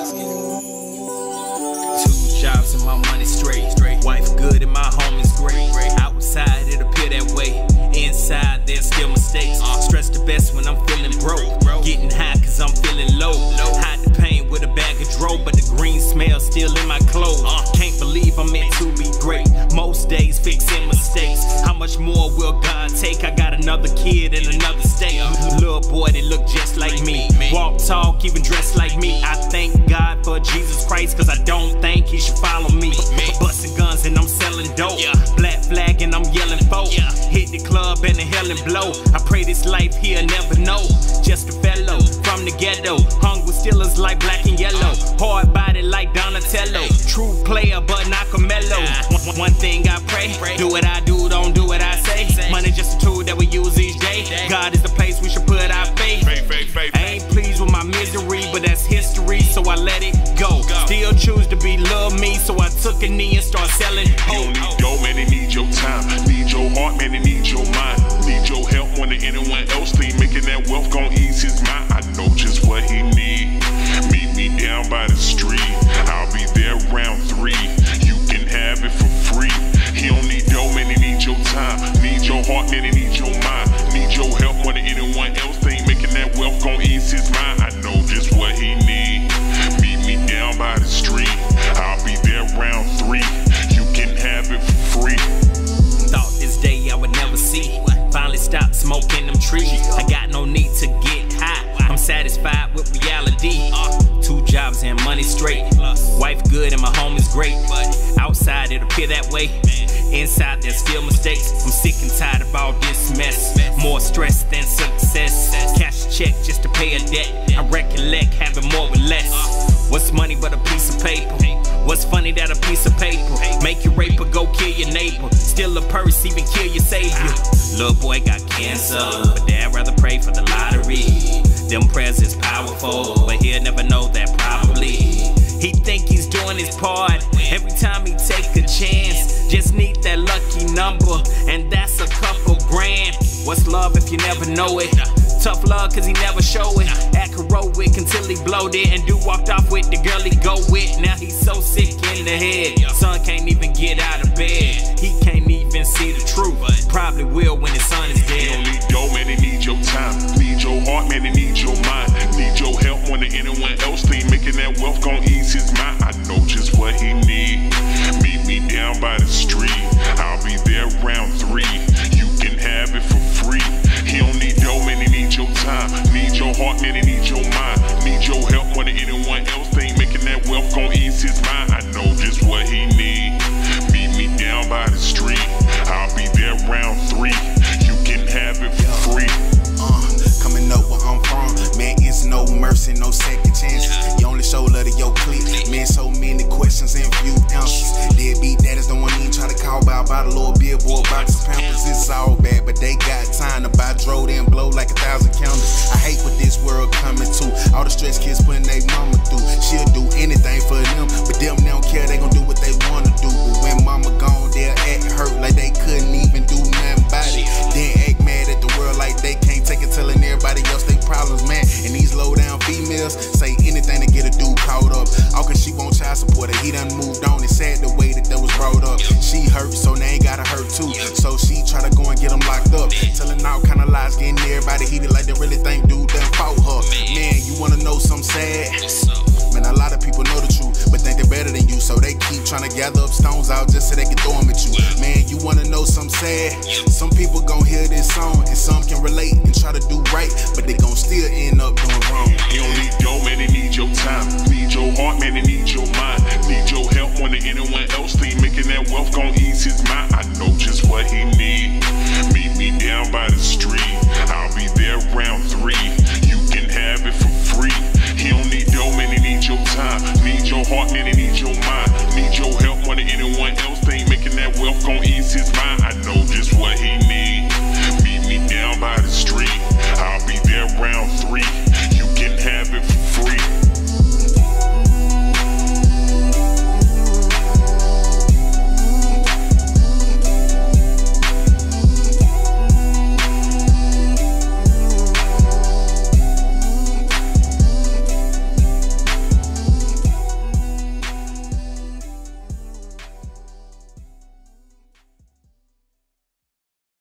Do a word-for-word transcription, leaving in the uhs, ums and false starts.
Two jobs and my money straight. Wife good and my home is great. Outside it appear that way. Inside there's still mistakes. Stress the best when I'm feeling broke. Getting high cause I'm feeling low. Hide the pain with a bag of dro, but the green smell still in my clothes. Can't believe I'm meant to be great. Most days fixing mistakes. How much more will God take? I got another kid in another state. Little boy that look just like me. Walk, talk, even dress like me. I thank God for Jesus Christ cause I don't think he should follow me. Busting guns and I'm selling dope. Black flag and I'm yelling folk. Hit the club and the hell and blow. I pray this life he'll never know. Just a fellow from the ghetto. Hung with steelers like black and yellow. Hard body like Donatello. True player but not Carmelo. One, one thing I pray. Do what I do, don't do what I say. Money just a tool that we use each day. God is the place we should put our faith. I ain't pleased with my misery, but that's history, so I let it go. Still choose to be love me, so I took a knee and start selling. You don't need dough, man, they need your time. Need your heart, man, they need your mind. Need your help when anyone else think making that wealth gon' ease his mind. I know just what he need. Meet me down by the street. I'll be there round three. You can have it for free. He don't need dough, man, they need your time. Need your heart, man, they need your mind. Need your help when anyone else think making that wealth gon' ease his mind. I know just what he need. Meet me down by the street. I'll be there round three. You can have it for free. Thought this day I would never see. Finally stopped smoking them trees. I got no need to get high. I'm satisfied with reality. Two jobs and money straight. Wife good and my home is great. Outside it appear that way. Inside there's still mistakes. I'm sick and tired of all this mess. More stress than success. Cash a check just to pay a debt. I recollect having more with less. What's money but a piece of paper? What's funny that a piece of paper make you rape or go kill your neighbor? Steal a purse, even kill your savior. Little boy got cancer, but dad rather pray for the lottery. Them prayers is powerful, but he'll never know that probably. He think he's doing his part every time he take a chance. Just need that lucky number, and that's a couple grand. What's love if you never know it? Tough love cause he never show it. Act heroic until he blowed it, and dude walked off with the girl he go with. Now he's so sick in the head, son can't even get out of bed. He can't even see the truth, probably will when his son is dead. You don't need dough, man, they need your time. Need your heart, man, they need your mind. Need your help when anyone else think making that wealth gon' ease his mind. I know just what he need. Meet me down by the street. I'll be there round three. You can have it for free. He don't need dough, man, he need your time. Need your heart, man, he need your mind. Need your help when anyone else think making that wealth gon' ease his mind. I know just what he need. Meet me down by the street. I'll be there round three. You can have it for free. Uh, coming up where I'm from, man, it's no mercy, no second chances. You only show love to your clique. Man, so many questions and few answers. Deadbeat daddies don't want to even try to call by about a little billboard box of pampers. It's all bad, but they got time to buy dro and blow like a thousand candles. I hate what this world coming to. All the stress kids putting their mama through. She'll do anything for them, but them they don't care. They gon' do what they wanna do. But when mama gone, they'll act hurt like they couldn't even do nothing about it. Then act mad at the world like they can't take it, telling everybody else they problems, man. And these low down females say anything to get a dude caught up. All cause she won't child support her. He done moved on. It's sad the way that that was brought up. She hurt, so now ain't gotta hurt too. So she try to go and get him locked up. Telling all kind of lies, getting everybody heated like they really think dude done fought her. Man, you wanna know something sad? Man, a lot of people know the truth, but think they're better than you, so they keep trying to gather up stones out just so they can throw them at you. Man, you wanna know something sad? Some people gon' hear this song and some can relate and try to do right, but they gon' still end